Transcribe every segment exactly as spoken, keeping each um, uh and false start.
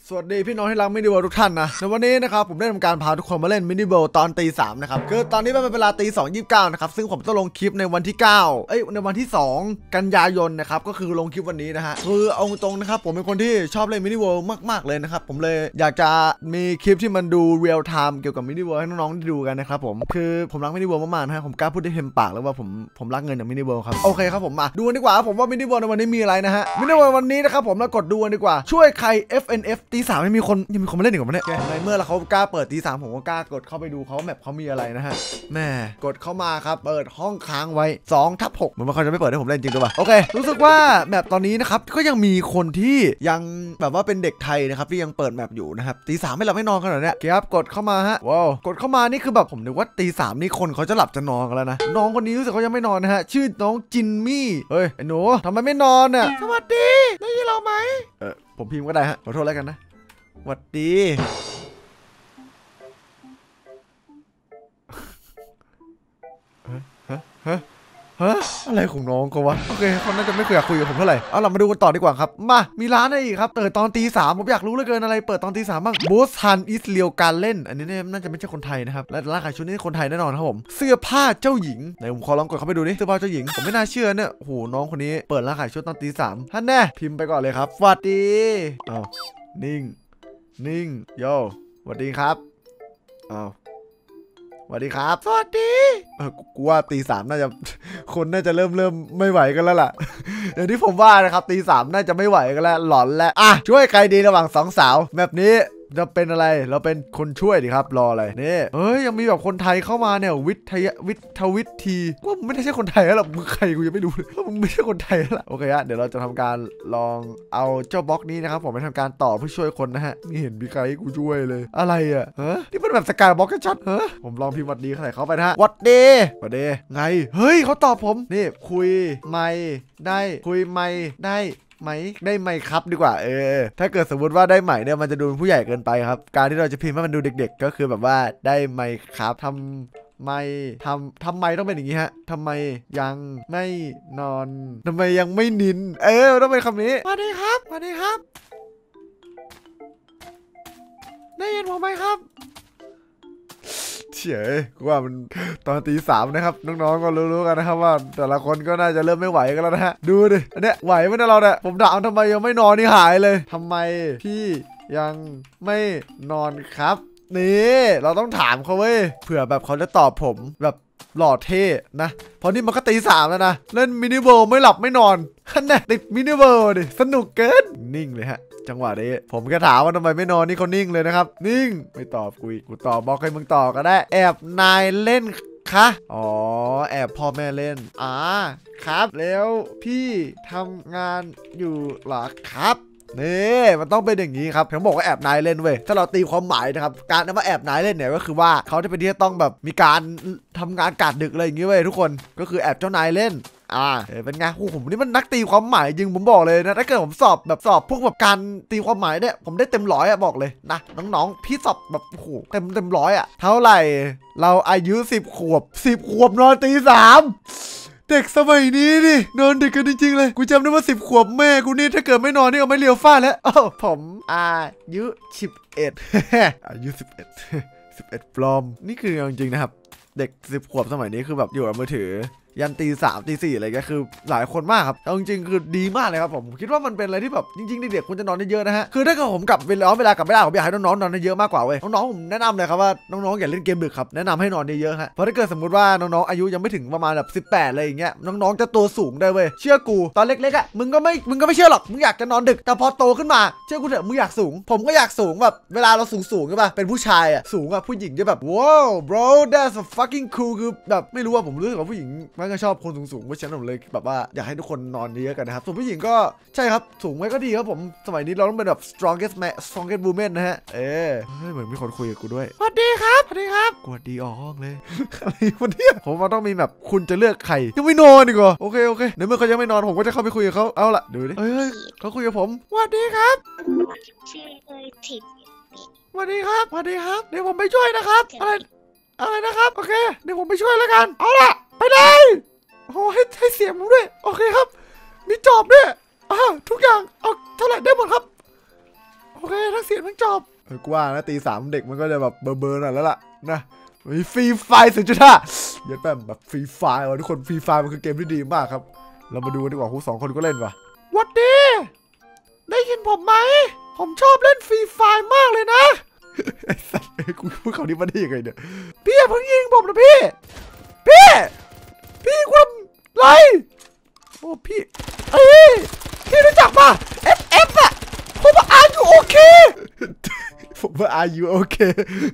สวัสดีพี่น้องที่รักมินิเวิลด์ทุกท่านนะในวันนี้นะครับผมได้ทำการพาทุกคนมาเล่นมินิเวิลด์ตอนตีสามนะครับคือตอนนี้เป็นเวลาตีสองยี่สิบเก้านะครับซึ่งผมต้องลงคลิปในวันที่เก้าเอ้ยในวันที่สองกันยายนนะครับก็คือลงคลิปวันนี้นะฮะคือเอาตรงนะครับผมเป็นคนที่ชอบเล่นมินิเวิลด์มากๆเลยนะครับผมเลยอยากจะมีคลิปที่มันดูเรียลไทม์เกี่ยวกับมินิเวิลด์ให้น้องๆได้ดูกันนะครับผมคือผมรักมินิเวิลด์มากๆนะฮะผมกล้าพูดได้เต็มปากแล้วว่าผมผมรักเงินจากมินิเวิลด์ครับโอเคครับผมมาดูกันดีกว่าผมว่ามินิเวิลด์ในวันนี้มีอะไรนะฮะมินิเวิลด์วันนี้นะครับผมแล้วกดดูกันดีกว่าช่วยใคร เอฟ เอ็น เอฟ ตีสามให้มีคนยังมีคนมาเล่นอีกมั้ยเนี่ยในเมื่อเขากล้าเปิดตีสามผมก็กล้ากดเข้าไปดูเขาแมปเขามีอะไรนะฮะแม่กดเข้ามาครับเปิดห้องค้างไว้สองทับหกเหมือนว่าเขาจะไม่เปิดให้ผมเล่นจริงหรือเปล่าโอเครู้สึกว่าแมปตอนนี้นะครับก็ยังมีคนที่ยังแบบว่าเป็นเด็กไทยนะครับที่ยังเปิดแมปอยู่นะครับตีสามไม่หลับไม่นอนขนาดนี้ครับกดเข้ามาฮะว้าวกดเข้ามานี่คือแบบผมนึกว่าตีสามนี่คนเขาจะหลับจะนอนกันแล้วนะน้องคนนี้รู้สึกเขายังไม่นอนนะฮะชื่อน้องจินมี่เฮ้ยไอ้หนูทำไมไม่นอนน่ะสวัสดีได้ยินเราไหมเออผมพิมพ์ก็ได้ฮะขอโทษแล้วกันนะสวัสดีฮะฮะฮะอะไรของน้องเขาวะโอเคเขาน่าจะไม่เคยอยากคุยกับผมเท่าไหร่เอาเรามาดูกันต่อดีกว่าครับมามีร้านอะไรอีกครับเปิดตอนตีสามผมอยากรู้เหลือเกินอะไรเปิดตอนตีสามบ้างบูสฮันอิสเลียวการเล่นอันนี้เนี่ยน่าจะไม่ใช่คนไทยนะครับและร้านขายชุดนี้คนไทยแน่นอนครับผมเสื้อผ้าเจ้าหญิงไหนผมขอลองกดเข้าไปดูดิเสื้อผ้าเจ้าหญิงผมไม่น่าเชื่อเนี่ยโอ้โหน้องคนนี้เปิดร้านขายชุดตอนตีสามท่านแน่พิมพ์ไปก่อนเลยครับสวัสดีอ้าวนิ่งนิ่งโย่สวัสดีครับอ้าวสวัสดีครับสวัสดีเออกูว่าตีสามน่าจะคนน่าจะเริ่มเริ่มไม่ไหวกันแล้วล่ะอย่างที่ผมว่านะครับตีสามน่าจะไม่ไหวกันแล้วหลอนแล้วอ่ะช่วยใครดีระหว่างสองสาวแบบนี้จะเป็นอะไรเราเป็นคนช่วยดิครับรออะไรนี่เฮ้ยยังมีแบบคนไทยเข้ามาเนี่ยวิทยวิทวิทีว่ามึงไม่ใช่คนไทยแล้วหรอกมึงใครกูยังไม่รู้เลยว่ามึงไม่ใช่คนไทยแล้วล่ะโอเคฮะเดี๋ยวเราจะทำการลองเอาเจ้าบล็อกนี้นะครับผมไปทำการต่อเพื่อช่วยคนนะฮะนี่เห็นมีใครให้กูช่วยเลยอะไรอ่ะฮะนี่เป็นแบบสกายบล็อกชัดฮะผมลองพิมพ์วัดดีใส่เขาไปนะฮะวัดดีวัดดีไงเฮ้ยเขาตอบผมนี่คุยไม่ได้คุยไม่ได้ไหมได้ไหมครับดีกว่าเออถ้าเกิดสมมติว่าได้ไหมเนี่ยมันจะดูผู้ใหญ่เกินไปครับการที่เราจะพิมพ์ให้มันดูเด็กๆก็คือแบบว่าได้ไหมครับทำไม่ทำทำไมต้องเป็นอย่างนี้ฮะทำไมยังไม่นอนทำไมยังไม่นินเออต้องเป็นคำนี้สวัสดีครับสวัสดีครับได้ยินผมไหมครับเฉยว่ามันตอนตีสามนะครับน้องๆก็รู้ๆกันนะครับว่าแต่ละคนก็น่าจะเริ่มไม่ไหวกันแล้วนะฮะดูดิอันเนี้ยไหวไหมนะเราเนี่ยผมถามทำไมยังไม่นอนนี่หายเลยทำไมพี่ยังไม่นอนครับนี่เราต้องถามเขาเว้ยเผื่อแบบเขาจะตอบผมแบบหล่อเท่นะเพราะนี่มันก็ตีสามแล้วนะเล่นมินิเวิลด์ไม่หลับไม่นอนฮันแน่ติดมินิเวิลด์ดิสนุกเกินนิ่งเลยฮะจังหวะนี้ผมก็ถามว่าทำไมไม่นอนนี่เขานิ่งเลยนะครับนิ่งไม่ตอบกูอีกกูตอบบล็อกให้มึงต่อก็ได้แอบนายเล่นคะอ๋อแอบพ่อแม่เล่นอ่าครับแล้วพี่ทำงานอยู่หรอครับนี่มันต้องเป็นอย่างนี้ครับผมบอกว่าแอบนายเล่นเว้ยถ้าเราตีความหมายนะครับการนั้นว่าแอบนายเล่นเนี่ยก็คือว่าเขาจะเป็นที่ต้องแบบมีการทำงานกะดึกอะไรอย่างงี้เว้ยทุกคนก็คือแอบเจ้านายเล่นอ่าเป็นไงโอ้ผมนี่มันนักตีความหมายจริงผมบอกเลยนะถ้าเกิดผมสอบแบบสอบพวกแบบการตีความหมายเนี่ยผมได้เต็มร้อยอะบอกเลยนะน้องๆพี่สอบแบบโอ้โหเต็มเต็มร้อยอะเท่าไหร่เราอายุสิบขวบสิบขวบนอนตีสามเด็กสมัยนี้ดินอนดึกกันจริงๆเลยกูจำได้ว่าสิบขวบแม่กูนี่ถ้าเกิดไม่นอนนี่เอาไม่เลี้ยวฟาดแล้วอ้าวผมอายุสิบเอ็ดอายุสิบเอ็ดสิบเอ็ดปลอมนี่คือจริงๆนะครับเด็กสิบขวบสมัยนี้คือแบบอยู่กับมือถือยันตีสามตีสี่อะไรก็คือหลายคนมากครับเอาจริงๆคือดีมากเลยครับผมคิดว่ามันเป็นอะไรที่แบบจริงๆเด็กๆควรจะนอนได้เยอะนะฮะคือถ้าเกิดผมกลับเวลาเวลากลับไม่ได้ผมอยากให้น้องๆนอนได้เยอะมากกว่าเว้ยน้องๆผมแนะนำเลยครับว่าน้องๆอย่าเล่นเกมดึกครับแนะนำให้นอนเยอะๆฮะเพราะถ้าเกิดสมมติว่าน้องๆอายุยังไม่ถึงประมาณแบบสิบแปดอะไรอย่างเงี้ยน้องๆจะตัวสูงได้เว้ยเชื่อกูตอนเล็กๆอ่ะมึงก็ไม่มึงก็ไม่เชื่อหรอกมึงอยากจะนอนดึกแต่พอโตขึ้นมาเชื่อกูเถอะมึงอยากสูงผมก็อยากสูงแบบเวลาเราสูงๆใช่ป่ะเป็นผู้ชายอ่ะสูงอ่ะผู้หญิงจะแบบว้าว bro that's a fucking cool คือแบบไม่รู้ว่าผมรู้สึกว่าผู้หญิงมันก็ชอบคนสูงๆเพราะฉะนั้นผมเลยแบบว่าอยากให้ทุกคนนอนเยอะกันนะครับส่วนผู้หญิงก็ใช่ครับสูงไว้ก็ดีครับผมสมัยนี้เราต้องเป็นแบบ strongest man strongest woman นะฮะเออเหมือนมีคนคุยกับกูด้วยสวัสดีครับสวัสดีครับกดดีออกห้องเลยอะไรวันนี้ผมว่าต้องมีแบบคุณจะเลือกใครยังไม่นอนดีกว่าโอเคโอเคในเมื่อเขายังไม่นอนผมก็จะเข้าไปคุยกับเขาเอาละดูดิเฮ้ยเขาคุยกับผมสวัสดีครับชื่อเลยถิดสวัสดีครับสวัสดีครับเดี๋ยวผมไปช่วยนะครับอะไรอะไรนะครับโอเคเดี๋ยวผมไปช่วยแล้วกันเอาละไปเลยโอ้ให้ให้เสียงผมด้วยโอเคครับมีจอบด้วยอ่าทุกอย่างเอาเท่าไหร่ได้หมดครับโอเคทั้งเสียงมันจบเออกูว่านะตีสามเด็กมันก็จะแบบเบอร์เบอร์หน่อยแล้วล่ะนะมีฟรีไฟสุดจุดห้าเยอะแป๊บแบบฟรีไฟว่ะทุกคนฟรีไฟมันคือเกมที่ดีมากครับเรามาดูกันดีกว่าคู่สองคนก็เล่นว่ะวัดดีได้ยินผมไหมผมชอบเล่นฟรีไฟมากเลยนะไอ้สัสกูพูดคำนี้มาได้ยังไงเนี่ยพี่อย่าเพิ่งยิงผมนะพี่พี่พี่ความไรโอ้พี่เอ้ยพี่รู้จักป่ะ เอฟ เอฟ อะผมว่า Are you okay ผมว่า Are you okay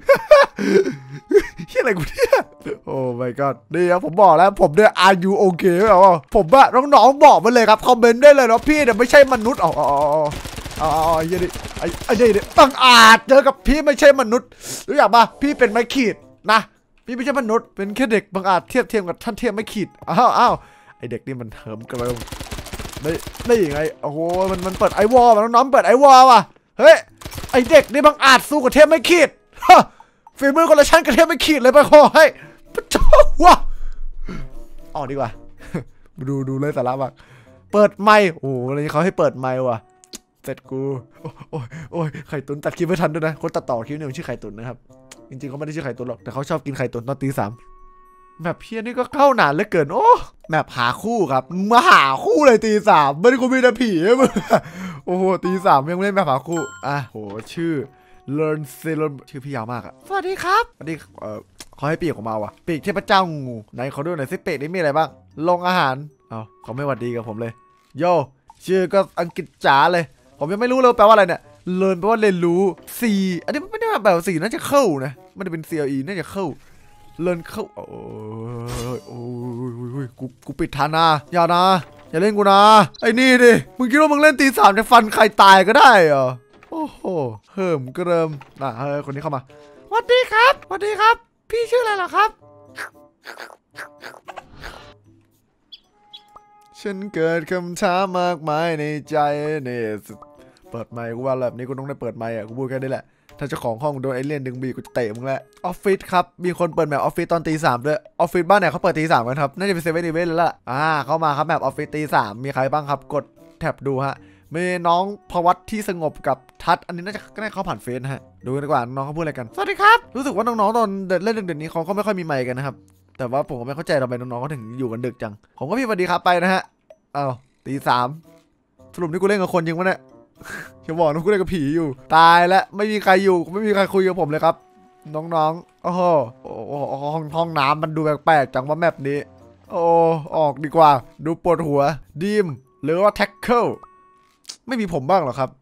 เฮียอะไรกูเนี่ยโอ้ my god นี่ครับผมบอกแล้วผมเนี่ย Are you okay แบบว่าผมว่าน้องๆบอกมาเลยครับคอมเมนต์ได้เลยเนาะพี่เนี่ยไม่ใช่มนุษย์อ๋ออ๋ออ๋ออ๋อไอ้ยี่ดิไอ้ไอ้ยี่ดิบังอาจเจอกับพี่ไม่ใช่มนุษย์รู้จักป่ะพี่เป็นไม้ขีดนะพี่ไม่ใช่มนุษย์เป็นแค่เด็กบังอาจเทียบเทียมกับท่านเทียมไม้ขีดอ้าวอ้าวไอเด็กนี่มันเหิมกระเริมได้ได้ยังไงโอ้โหมันมันเปิดไอวอลมันน้องเปิดไอวอลว่ะเฮ้ยไอเด็กนี่บังอาจสู้กับเทียมไม่ขีดฮะฝีมือคนละชั้นกับเทียมไม่ขีดเลยไปขอให้พระเจ้าวะออกดีกว่าดูดูเลยสาระบ้างเปิดไมค์โอ้โหอะไรเขาให้เปิดไมค์ว่ะเสร็จกูโอ้ยโอ้ยไข่ตุ๋นตัดคลิปไม่ทันด้วยนะคนตัดต่อคลิปเนี่ยมันชื่อไข่ตุ๋นนะครับจริงๆเขาไม่ได้ชื่อไข่ตุ๋นหรอกแต่เขาชอบกินไข่ตุ๋นตอนตีสามแมปเพี้ยนี่ก็เข้านานเหลือเกินโอ้แมปหาคู่ครับมาหาคู่เลยตีสามไม่ได้กูมีแต่ผีมึงโอ้โหตีสามยังไม่เล่นแมปหาคู่อ่ะโหชื่อ learn s e l o n ชื่อพี่ยาวมากอะสวัสดีครับสวัสดีเออเขาให้ปีกออกมาว่ะปีกเทพเจ้างูไหนเขาดูหน่อยสิปีกนี่มีอะไรบ้างลงอาหารเอาเขาไม่หวัดดีกับผมเลยโยชื่อก็อังกฤษจ๋าเลยผมยังไม่รู้เลยแปลว่าอะไรเนี่ย learn แปลว่าเรียนรู้ C อันนี้ไม่ได้แบบ C น่าจะเข้านะไม่ได้เป็น ซี แอล อี น่าจะเข้าเลินเข้าโอ้ยโอ้ยกูกูปิดทานาอย่านะอย่าเล่นกูนะไอ้นี่ดิมึงคิดว่ามึงเล่นตีสามจะฟันใครตายก็ได้เหรอโอ้โหเฮิมกระเริมน่ะเฮ้ยคนนี้เข้ามาสวัสดีครับสวัสดีครับพี่ชื่ออะไรเหรอครับฉันเกิดคำถามมากมายในใจเนี่ยเปิดไมค์กูว่าแบบนี้กูต้องได้เปิดไมค์อ่ะกูพูดแค่นี้แหละถ้าเจ้าของห้องโดนไอเลี่ยนดึงบีกูจะเตะมึงแหละออฟฟิศครับมีคนเปิดแมปออฟฟิศตอนตีสามด้วยออฟฟิศบ้านไหนเขาเปิดตีสามกันครับน่าจะเป็นเซเว่นอีเวนต์แล้วล่ะอ่าเข้ามาครับแมปออฟฟิศตีสามมีใครบ้างครับกดแท็บดูฮะมีน้องพวัตที่สงบกับทัศอันนี้น่าจะน่าเขาผ่านเฟซนะฮะดูกันดีกว่าน้องเขาพูดอะไรกันสวัสดีครับรู้สึกว่าน้องๆตอนเล่นเด็กๆนี้เขาก็ไม่ค่อยมีไมค์กันนะครับแต่ว่าผมก็ไม่เข้าใจทำไมน้องๆเขาถึงอยู่กันดึกจังผมก็พี่สวัสดีครับไปนะฮะอ้าวตีสามสรุปนี่กูเล่นกับคนจริงวะเนี่ยจะบอกนะกูเล่นกับผีอยู่ตายแล้วไม่มีใครอยู่ไม่มีใครคุยกับผมเลยครับน้องๆโอ้โหห้องห้องน้ำมันดูแปลกๆจังว่าแมปนี้โอ้ออกดีกว่าดูปวดหัวดีมหรือว่าแท็กเกิลไม่มีผมบ้างหรอครับ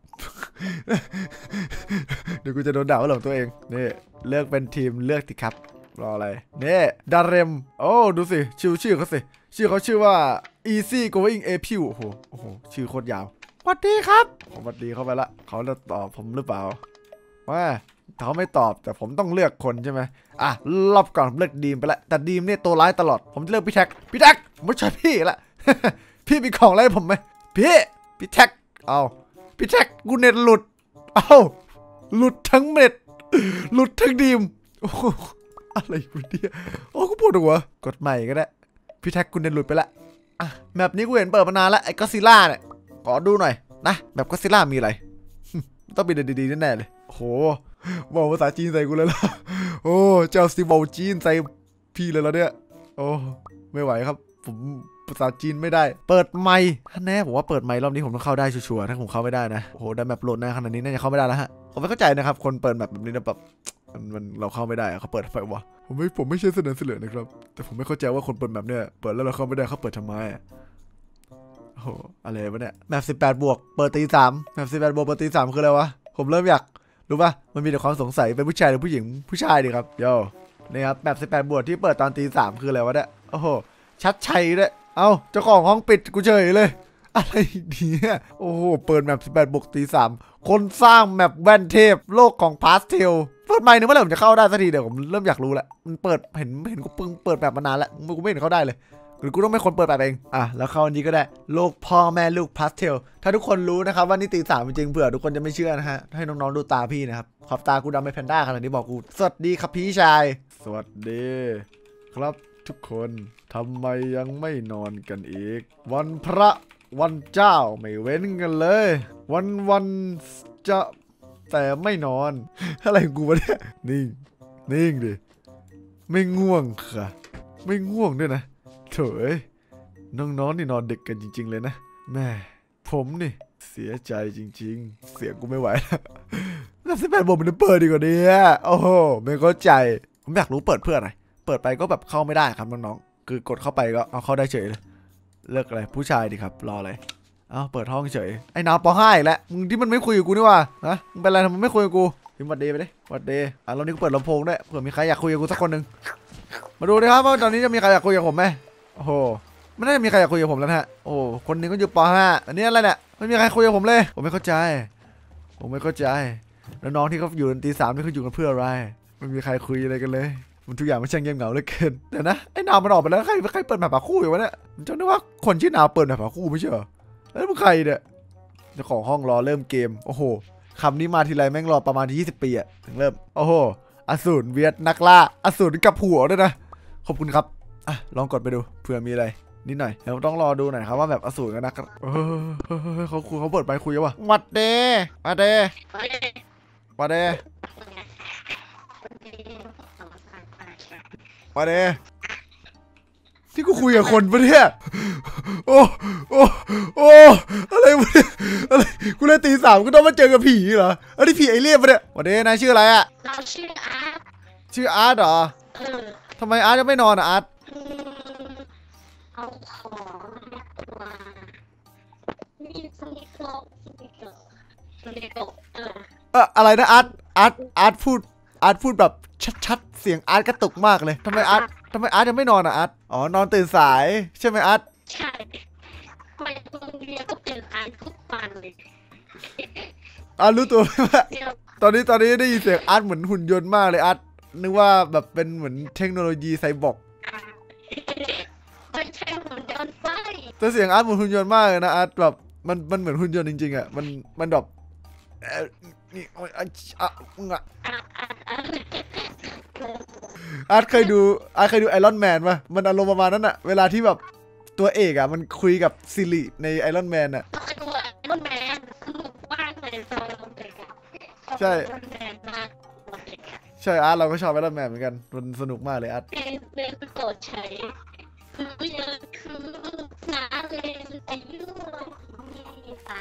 เดี๋ยวกูจะโดนด่าว่าหลงตัวเองนี่เลือกเป็นทีมเลือกสิครับรออะไรนี่ดาเรมโอ้ดูสิชื่อชื่อเขาสิชื่อเขาชื่อว่า easy going appeal โอ้โหโอ้โหชื่อโคตรยาวสวัสดีครับผมสวัสดีเข้าไปละเขาจะตอบผมหรือเปล่าว่าเขาไม่ตอบแต่ผมต้องเลือกคนใช่ไหมอ่ะรอบก่อนผมเลือกดีมไปละแต่ดีมเนี่ยตัวร้ายตลอดผมจะเลือกพี่แท็กพี่แท็กไม่ใช่พี่ละ พี่มีของอะไรผมไหมพี่พี่แท็กเอาพี่แท็กกูเน็ตหลุดเอาหลุดทั้งเน็ตหลุดทั้งดีมโอ้อะไรกูเนี่ยโอ้กูปวดหัวกดใหม่ก็ได้พี่แท็กกูเน็ตหลุดไปละอ่ะแบบนี้กูเห็นเปิดมานานแล้วไอ้ก็ซิล่าเนี่ยขอดูหน่อยนะแบบก็ซิล่ามีอะไร ต้องเป็นดีๆแน่ๆเลยโหบอกภาษาจีนใส่กูเลยล่ะโอ้เจ้าซีบอลจีนใส่พี่เลยแล้วเนี่ยโอ้ไม่ไหวครับผมภาษาจีนไม่ได้เปิดไมค์แน่ผมว่าเปิดไมค์รอบนี้ผมต้องเข้าได้ชัวร์ๆถ้าผมเข้าไม่ได้นะโอ้โหได้แบบโหลดหน้าขนาดนี้น่าจะเข้าไม่ได้แล้วฮะผมไม่เข้าใจนะครับคนเปิดแบบแบบนี้นะแบบมันมันเราเข้าไม่ได้เขาเปิดไปวะผมไม่ผมไม่ใช่เสนอเสลือนะครับแต่ผมไม่เข้าใจว่าคนเปิดแบบเนี้ยเปิดแล้วเราเข้าไม่ได้เขาเปิดทำไมโอ้โหอะไรวะเนี่ยแมปสิบแปดบวกเปิดตีสามแมปสิบแปดบวกเปิดตีสามคืออะไรวะผมเริ่มอยากรู้ป่ะมันมีแต่ความสงสัยเป็นผู้ชายหรือผู้หญิงผู้ชายดิครับโย่นี่ครับแมปสิบแปดบวกที่เปิดตอนตีสามคืออะไรวะเนี่ยโอ้โหชัดชัยด้วยเอ้าเจ้าของห้องปิดกูเฉยเลยอะไรเนี่ยโอ้โหเปิดแมปสิบแปดบวกตีสามคนสร้างแมปแว่นเทพโลกของพาสเทลเปิดใหม่นึกว่าผมจะเข้าได้สักทีเดี๋ยวผมเริ่มอยากรู้แล้วมันเปิดเห็นเห็นกูปึ้งเปิดแบบมานานแล้วกูไม่เห็นเข้าได้เลยหรือกูต้องเป็นคนเปิดแบบเองอ่ะแล้วเข้าอันนี้ก็ได้โลกพ่อแม่ลูกพาสเทลถ้าทุกคนรู้นะครับว่านี่ตีสามจริงเผื่อทุกคนจะไม่เชื่อนะฮะให้น้องๆดูตาพี่นะครับขอบตากูดำเป็นแพนด้าขนาดนี้บอกกูสวัสดีครับพี่ชายสวัสดีครับทุกคนทำไมยังไม่นอนกันอีกวันพระวันเจ้าไม่เว้นกันเลยวันวันจะแต่ไม่นอนอะไรของกูวะเนี่ยนิ่งนิ่งดิไม่ง่วงค่ะไม่ง่วงด้วยนะเถอะน้องๆนี่นอนดึกกันจริงๆเลยนะแม่ผมนี่เสียใจจริงๆเสียงกูไม่ไหวแล้วสิบแปดโมงมันเปิดดีกว่านี้โอ้โหไม่เข้าใจผมอยากรู้เปิดเพื่ออะไรเปิดไปก็แบบเข้าไม่ได้ครับน้องๆคือกดเข้าไปก็เอาเข้าได้เฉยเลยเลิกอะไรผู้ชายดิครับรออะไรเอาเปิดห้องเฉยไอ้นาวปอห้าอีกแล้วมึงที่มันไม่คุยกับกูนี่ว่านะมึงเป็นอะไรทำไมไม่คุยกับกูพิมพ์วัดเดย์ไปดิวัดเดย์อ่ะเรานี่กูเปิดลำโพงด้วยเผื่อมีใครอยากคุยกับกูสักคนหนึ่งมาดูดิครับว่าตอนนี้จะมีใครอยากคุยกับผมไหมโอ้โหไม่น่าจะมีใครอยากคุยกับผมแล้วนะฮะโอ้คนนึงก็อยู่ปอห้าอันนี้อะไรเนี่ยไม่มีใครคุยกับผมเลยผมไม่เข้าใจผมไม่เข้าใจแล้วน้องที่เขาอยู่ดนตรีสามนี่เขาอยู่กันเพื่ออะไรไม่มีใครคุยอะไรกันเลยมันทุกอย่างมันช่างเงียบเหงาเหลือเกินแต่นะไอ้นาวมันออกไปแล้วใครใครเปิดแบบหาคู่อยู่วะเนี่ยผมจำได้ว่าคนชื่อนาวเปิดแบบหาคู่ไม่ใช่เหรอแล้วมึงใครเนี่ยเจ้าของห้องรอเริ่มเกมโอ้โหคำนี้มาทีไรแม่งรอประมาณยี่สิบปีอะถึงเริ่มโอ้โหอสูรเวียดนักล่าอสูรกับผัวด้วยนะขอบคุณครับอ่ะลองกดไปดูเผื่อมีอะไรนิดหน่อยเดี๋ยวต้องรอดูหน่อยครับว่าแบบอสูรกันนะครับเออเขาคุยเขาเปิดไปคุยว่ะวัดเดวัดเดวัดเดวัดเดที่กูคุยกับคนปะเนี่ยโอ้โอ้โอ้อะไรวะเนี่ยอะไรกูเล่นตีสามก็ต้องมาเจอกับผีเหรออันนี้ผีไอเลี่ยนปะเนี่ยวัดเดนายชื่ออะไรอะเราชื่ออาร์ตชื่ออาร์ตเหรอเออทำไมอาร์ตยังไม่นอนอะอาร์ตเอาของมานี่สนิโกสนิโกสนิโกเออเอออะไรนะอาร์ตอาร์ตอาร์ตพูดอาร์ตพูดแบบชัดๆเสียงอาร์ตกระตุกมากเลยทำไมอาร์ตทำไมอาร์ตยังไม่นอนอ่ะอาร์ตอ๋อนอนตื่นสายใช่ไหมอาร์ตใช่ไปโรงเรียนก็เป็นอาร์ตทุกวันเลยอาร์ตรู้ตัวไหมว่าตอนนี้ตอนนี้ได้ยินเสียงอาร์ตเหมือนหุ่นยนต์มากเลยอาร์ตนึกว่าแบบเป็นเหมือนเทคโนโลยีไซบอร์กไม่ใช่หุ่นยนต์ไฟแต่เสียงอาร์ตเหมือนหุ่นยนต์มากเลยนะอาร์ตแบบมันมันเหมือนหุ่นยนต์จริงๆอ่ะมันมันแบบนี่โอ้ยอ่ะอ่ะมึงอ่ะอาร์ตเคยดูอาร์ตเคยดูไอรอนแมนป่ะมันอารมณ์ประมาณนั้นอะเวลาที่แบบตัวเอกอะมันคุยกับซิริในไอรอนแมนอะดูไอรอนแมนสนุกมากเลยตอนเด็กใช่ใช่อาร์ตเราก็ชอบไอรอนแมนเหมือนกันมันสนุกมากเลยอาร์ตเป็นเป็นโกรธใช้คือยังคือหนาเลยอายุมีตา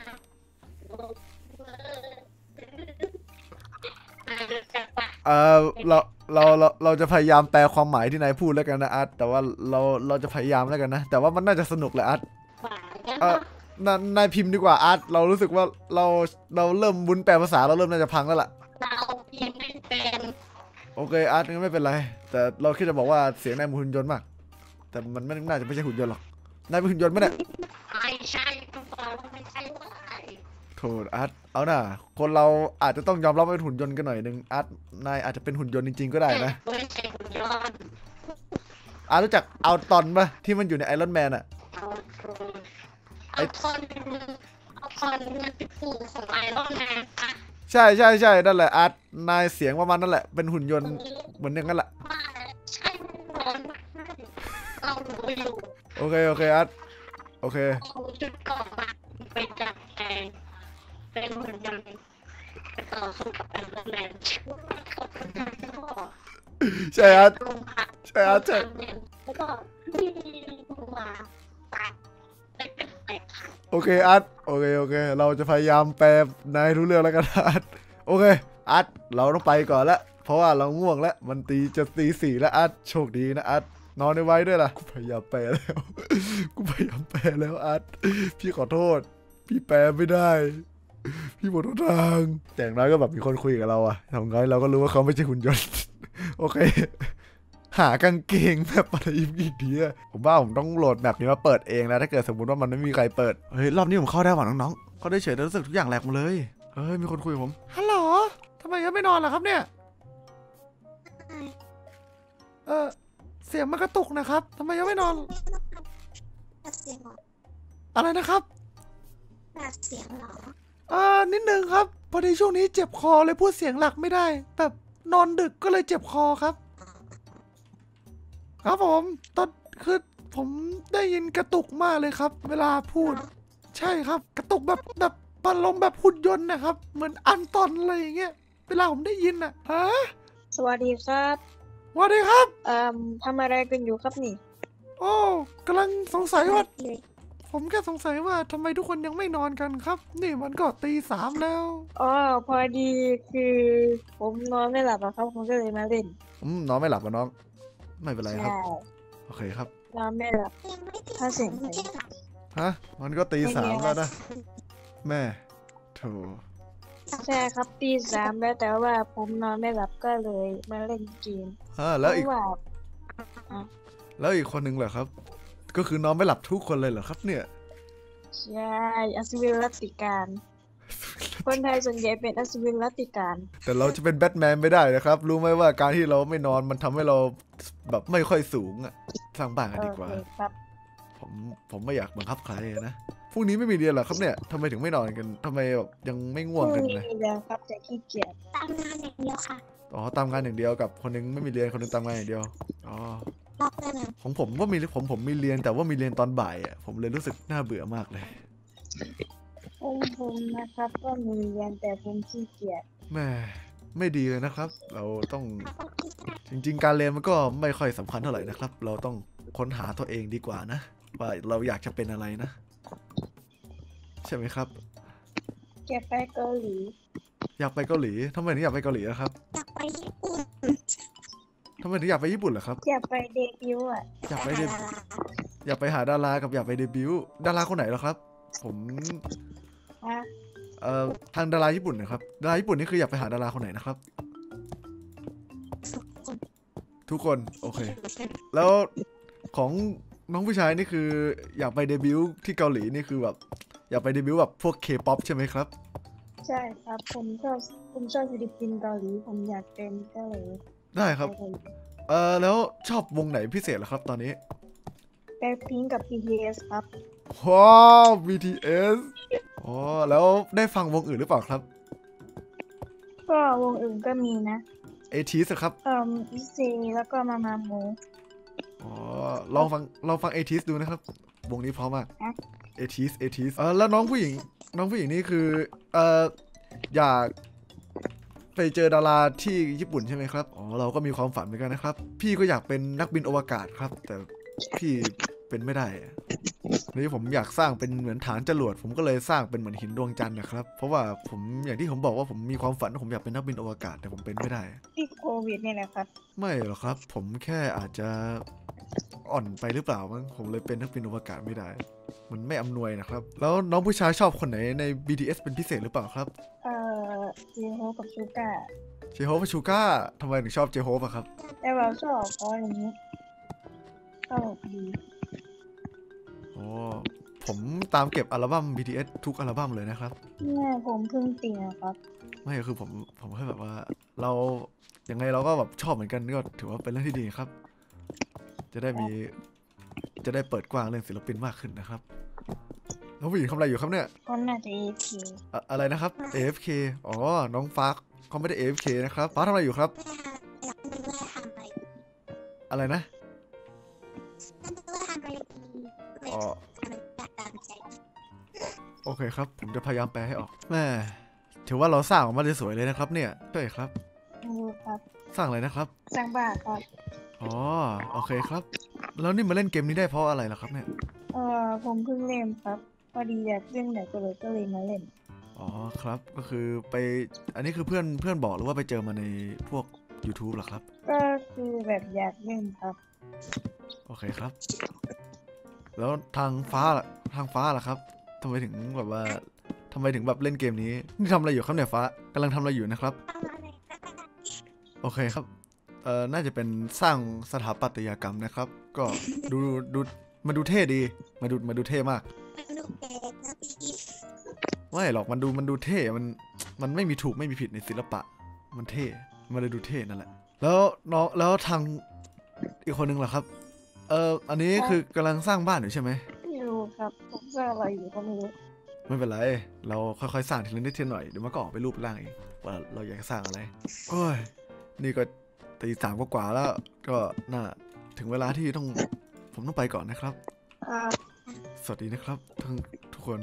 เออเราเราเราเราจะพยายามแปลความหมายที่นายพูดแล้วกันนะอาร์ตแต่ว่าเราเราจะพยายามแล้วกันนะแต่ว่ามันน่าจะสนุกแหละอาร์ตเออนายพิมพ์ดีกว่าอาร์ตเรารู้สึกว่าเราเราเริ่มบุญแปลภาษาเราเริ่มน่าจะพังแล้วล่ะเราพิมพ์ไม่เป็นโอเคอาร์ตงั้นไม่เป็นไรแต่เราแค่จะบอกว่าเสียงนายมันหุ่นยนต์มากแต่มันไม่น่าจะไม่ใช่หุ่นยนต์หรอกนายเป็นหุ่นยนต์ไหมเนี่ยไม่ใช่ก็บอกไม่ใช่โทษอาร์ตเอาน่ะคนเราอาจจะต้องยอมรับว่าเป็นหุ่นยนต์กันหน่อยนึงอาร์ตนายอาจจะเป็นหุ่นยนต์จริงๆก็ได้นะไม่ใช่หุ่นยนต์อาร์ตรู้จักเอาตอนปะที่มันอยู่ในไอรอนแมนอะเอาตอนเอาตอนมันเป็นผู้ของไอรอนแมนอะใช่ใช่ใช่นั่นแหละอาร์ตนายเสียงประมาณนั่นแหละเป็นหุ่นยนต์เหมือนอย่างนั้นแหละใช่เรารู้อยู่โอเคโอเคอาร์ตโอเคจุดก่อนมาไปจับแทงเป็นหุ่นยนต์ไปต่อสู้กับไอรอนแมนใช่อาร์ตใช่อาร์ตใช่แล้วก็มีมาตัดโอเคอาร์ตโอเคโอเคเราจะพยายามแปลนายรู้เรื่องแล้วกันอาร์ตโอเคอาร์ตเราต้องไปก่อนละเพราะว่าเราง่วงแล้วมันตีจะตีสี่แล้วอาร์ตโชคดีนะอาร์ตนอนในไว้ด้วยล่ะกูพยายามแปลแล้วกูพยายามแปลแล้วอาร์ตพี่ขอโทษพี่แปลไม่ได้พี่หมดทางแต่อย่างน้อยก็แบบมีคนคุยกับเราอะทำไงเราก็รู้ว่าเขาไม่ใช่หุ่นยนต์โอเคหากางเกงแบบอะไรอีกทีอะผมว่าผมต้องโหลดแบบนี้มาเปิดเองนะถ้าเกิดสมมติว่ามันไม่มีใครเปิดเฮ้ยรอบนี้ผมเข้าได้หว่าน้องๆเขาได้เฉยรู้สึกทุกอย่างแหลกหมดเลยเฮ้ยมีคนคุยกับผมฮัลโหลทำไมยังไม่นอนล่ะครับเนี่ยเออเสียงมันกระตุกนะครับทำไมยังไม่นอนอะไรนะครับเสียงหรออ่านิดนึงครับพอดีช่วงนี้เจ็บคอเลยพูดเสียงหลักไม่ได้แบบนอนดึกก็เลยเจ็บคอครับครับผมตอนคือผมได้ยินกระตุกมากเลยครับเวลาพูดใช่ครับกระตุกแบบแบบอารมณ์แบบหุ่นยนต์นะครับเหมือนอันตอนอะไรอย่างเงี้ยเวลาผมได้ยินอ่ะฮะสวัสดีครับสวัสดีครับเอ่อทำอะไรกันอยู่ครับนี่โอ้กำลังสงสัยว่าเลยผมแค่สงสัยว่าทำไมทุกคนยังไม่นอนกันครับ นี่มันก็ตีสามแล้วอ๋อ พอดีคือผมนอนไม่หลับอะครับ ผมก็เลยมาเล่นอืมน้องไม่หลับกับน้อง ไม่เป็นไรครับใช่โอเคครับนอนไม่หลับยังไม่ได้ถ้าเสียงไม่ได้หลับฮะมันก็ตีสามแล้วนะแม่โถใช่ครับตีสามแล้วแต่ว่าผมนอนไม่หลับก็เลยมาเล่นเกมอ่าแล้วอีกเพราะว่าแล้วอีกคนหนึ่งเหรอครับ ก็คือน้องไม่หลับทุกคนเลยเหรอครับเนี่ยใช่อัศวินรัตติการ คนไทยส่วนใหญ่เป็นอัศวินรัตติการแต่เราจะเป็นแบทแมนไม่ได้นะครับ รู้ไหมว่าการที่เราไม่นอนมันทำให้เราแบบไม่ค่อยสูงอะสร้างบ้านกันโอดีกว่าเคครับผมผมไม่อยากบังคับใครนะพรุ่งนี้ไม่มีเรียนเหรอครับเนี่ยทำไมถึงไม่นอนกันทำไมแบบยังไม่ง่วงกันเลยมีเรื่องครับแต่ขี้เกียจตามงานอย่างเดียวค่ะอ๋อตามงานอย่างเดียวกับคนหนึงไม่มีเรียนคนหนึงตามงานอย่างเดียวอ๋อรอบเลยนะของผมว่ามีผมผมมีเรียนแต่ว่ามีเรียนตอนบ่ายอ่ะผมเลยรู้สึกน่าเบื่อมากเลยผมผมนะครับก็มีเรียนแต่ผมขี้เกียจแม่ไม่ดีเลยนะครับ เราต้องเอาพวกที่ได้จริง ๆ การเรียนมันก็ไม่ค่อยสำคัญเท่าไหร่นะครับ เราต้องค้นหาตัวเองดีกว่านะ ว่าเราอยากจะเป็นอะไรนะ ใช่ไหมครับแกไปเกาหลีอยากไปเกาหลีทำไมถึงอยากไปเกาหลีอะครับอยากไปญี่ปุ่นทำไมถึงอยากไปญี่ปุ่นเหรอครับอยากไปเดบิวต์อ่ะอยากไปเดบอยากไปหาดารากับอยากไปเดบิวต์ดาราคนไหนเหรอครับ ผมฮะเอ่อทางดาราญี่ปุ่นนะครับดาราญี่ปุ่นนี่คืออยากไปหาดาราคนไหนนะครับสุดคนทุกคนโอเค แล้วของน้องผู้ชายนี่คืออยากไปเดบิวต์ที่เกาหลีนี่คือแบบอยากไปเดบิวต์แบบพวกเคป๊อปใช่ไหมครับใช่ครับ ผมชอบผมชอบศิลปินเกาหลี ผมอยากเป็นก็เลยได้ครับไปเกาหลีเอ่อแล้วชอบวงไหนพิเศษเหรอครับตอนนี้แบ็คพิงกับ บี ที เอส ครับว้าว บี ที เอส อ๋อแล้วได้ฟังวงอื่นหรือเปล่าครับก็วงอื่นก็มีนะเอทีสครับเอ่ออีซีแล้วก็มามาโมอ๋อลองฟังลองฟังเอทีสดูนะครับ วงนี้เพราะมากฮะเอทีสเอทีสเออแล้วน้องผู้หญิงน้องผู้หญิงนี่คือเอ่ออยากไปเจอดาราที่ญี่ปุ่นใช่ไหมครับอ๋อเราก็มีความฝันเหมือนกันนะครับ พี่ก็อยากเป็นนักบินอวกาศครับ แต่พี่เป็นไม่ได้อะนี่ผมอยากสร้างเป็นเหมือนฐานจรวดผมก็เลยสร้างเป็นเหมือนหินดวงจันทร์นะครับ เพราะว่าผมอย่างที่ผมบอกว่าผมมีความฝันว่าผมอยากเป็นนักบินอวกาศแต่ผมเป็นไม่ได้ที่โควิดนี่แหละครับไม่หรอกครับ ผมแค่อาจจะอ่อนไปหรือเปล่ามั้งผมเลยเป็นนักบินอวกาศไม่ได้ มันไม่อำนวยนะครับ แล้วน้องผู้ชายชอบคนไหนใน บี ที เอส เป็นพิเศษหรือเปล่าครับเอ่อเจโฮกับชูก้าเจโฮปชูก้าทำไมถึงชอบเจโฮปอะครับแต่เราชอบเพราะอย่างนี้ตลกดีอ๋อผมตามเก็บอัลบั้ม บี ที เอส ทุกอัลบั้มเลยนะครับเนี่ยผมเพิ่งตีนะครับไม่คือผมผมแค่แบบว่าเรายังไงเราก็แบบชอบเหมือนกันก็ถือว่าเป็นเรื่องที่ดีครับ จะได้มีจะได้เปิดกว้างเรื่องศิลปินมากขึ้นนะครับแล้วผู้หญิงทำอะไรอยู่ครับเนี่ยคนน่าจะเอเคอะอะไรนะครับ เอ เอฟ เค อ๋อ น้องฟ้าเขาไม่ได้ เอ เอฟ เค นะครับ ฟ้าทำอะไรอยู่ครับไม่ได้ทำอะไรอะไรนะไม่ได้ทำอะไรดีไม่อ๋อทำอะไรอยากตามใจโอเคครับ ผมจะพยายามแปลให้ออกแม่ถือว่าเราสร้างออกมาได้สวยเลยนะครับเนี่ยใช่ครับไม่รู้ครับสร้างอะไรนะครับสร้างบ้านครับอ๋อ โอเคครับ แล้วนี่มาเล่นเกมนี้ได้เพราะอะไรล่ะครับเนี่ยเอ่อผมเพิ่งเล่นครับ พอดีอยากเล่นแต่ก็เลยก็เลยมาเล่นอ๋อ ครับ ก็คือไป อันนี้คือเพื่อนเพื่อนบอกหรือว่าไปเจอมาในพวก YouTube เหรอครับก็คือแบบอยากเล่นครับโอเคครับ แล้วทางฟ้าล่ะทางฟ้าล่ะครับทำไมถึงแบบว่าทำไมถึงแบบเล่นเกมนี้ นี่ทำอะไรอยู่ครับเนี่ยฟ้ากำลังทำอะไรอยู่นะครับทำอะไรก็ได้โอเคครับ เอ่อ น่าจะเป็นสร้างสถาปัตยกรรมนะครับ ก็ดูดูมาดูเท่ดี มาดูมาดูเท่มากมันดูเด็กนะพี่ไม่หรอกมันดูมันดูเท่ มันมันไม่มีถูกไม่มีผิดในศิลปะ มันเท่ มันเลยดูเท่นั่นแหละ แล้วน้องแล้วทางอีกคนนึงล่ะครับ เอ่อ อันนี้คือกำลังสร้างบ้านอยู่ใช่ไหมไม่รู้ครับ ผมสร้างอะไรอยู่ก็ไม่รู้ไม่เป็นไร เราค่อยๆสร้างทีละนิดทีละหน่อย เดี๋ยวมันก็ออกไปรูปร่างเองว่าเราอยากจะสร้างอะไร โอ้ย นี่ก็ตีสามกว่าๆแล้ว ก็น่าถึงเวลาที่ต้องผมต้องไปก่อนนะครับครับสวัสดีนะครับทั้งทุกคน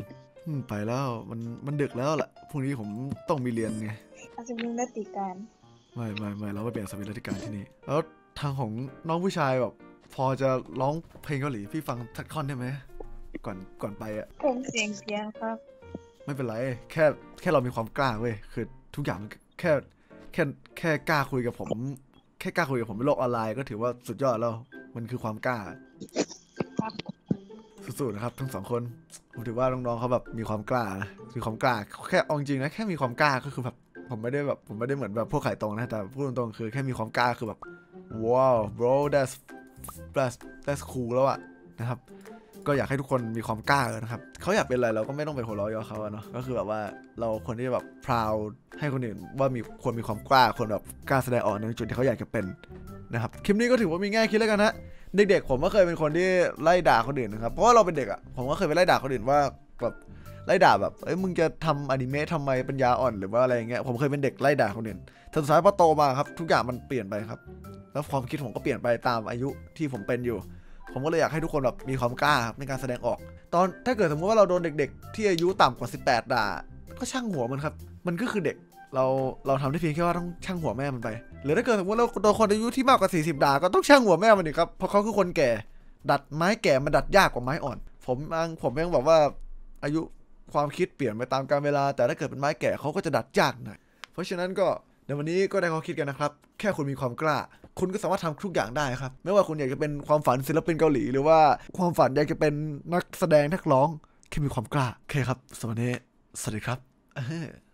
อืมไปแล้วมันมันดึกแล้วแหละพรุ่งนี้ผมต้องมีเรียนไงอัศวินรัตติการไม่ไม่ไม่เราไม่เป็นอัศวินราชการที่นี่แล้วทางของน้องผู้ชายแบบพอจะร้องเพลงเกาหลีพี่ฟังสักท่อนได้ไหมก่อนก่อนไปอะผมเสียงเสียงครับไม่เป็นไรแค่แค่เรามีความกล้าเว้ยคือทุกอย่างมันแค่แค่แค่กล้าคุยกับผม แค่กล้าคุยกับผมในโลกออนไลน์ก็ถือว่าสุดยอดแล้วมันคือความกล้าครับสู้ๆนะครับทั้งสองคนผมถือว่าน้องๆเขาแบบมีความกล้านะมีความกล้าแค่เอาจริงๆนะแค่มีความกล้าก็คือแบบผมไม่ได้แบบผมไม่ได้เหมือนแบบพวกขายตรงนะแต่พูดตรงๆคือแค่มีความกล้าคือแบบว้าว bro that's that's that's cool แล้วอะนะครับก็อยากให้ทุกคนมีความกล้าเลยนะครับเขาอยากเป็นอะไรเราก็ไม่ต้องไปหัวเราะเยาะเขาอะเนาะก็คือแบบว่าเราคนที่แบบ proud ให้คนอื่นว่ามีควรมีความกล้าควรแบบกล้าแสดงออกในจุดที่เขาอยากจะเป็นนะครับคลิปนี้ก็ถือว่ามีแง่คิดแล้วกันนะเด็กๆผมก็เคยเป็นคนที่ไล่ด่าคนอื่นนะครับเพราะว่าเราเป็นเด็กอะผมก็เคยไปไล่ด่าคนอื่นว่าแบบไล่ด่าแบบเอ้ยมึงจะทำอนิเมะทำไมปัญญาอ่อนหรือว่าอะไรอย่างเงี้ยผมเคยเป็นเด็กไล่ด่าคนอื่นแต่สุดท้ายพอโตมาครับทุกอย่างมันเปลี่ยนไปครับแล้วความคิดผมก็เปลี่ยนไปตามอายุที่ผมเป็นอยู่ผมก็เลยอยากให้ทุกคนแบบมีความกล้าในการแสดงออกตอนถ้าเกิดสมมติว่าเราโดนเด็กๆที่อายุต่ำกว่าสิบแปดด่าก็ช่างหัวมันครับมันก็คือเด็กเราเราทำได้เพียงแค่ว่าต้องช่างหัวแม่มันไปหรือถ้าเกิดสมมติเราโดนคนอายุที่มากกว่าสี่สิบด่าก็ต้องช่างหัวแม่มันดิครับเพราะเขาคือคนแก่ดัดไม้แก่มันดัดยากกว่าไม้อ่อนผมอังผมยังบอกว่าอายุความคิดเปลี่ยนไปตามกาลเวลาแต่ถ้าเกิดเป็นไม้แก่เขาก็จะดัดยากหน่อยเพราะฉะนั้นก็ในวันนี้ก็ได้ข้อคิดกันนะครับแค่คุณมีความกล้าคุณก็สามารถทำทุกอย่างได้ครับไม่ว่าคุณอยากจะเป็นความฝันศิลปินเกาหลีหรือว่าความฝันอยากจะเป็นนักแสดงนักร้องแค่มีความกล้าโอเคครับสวัสดีสวัสดีครับ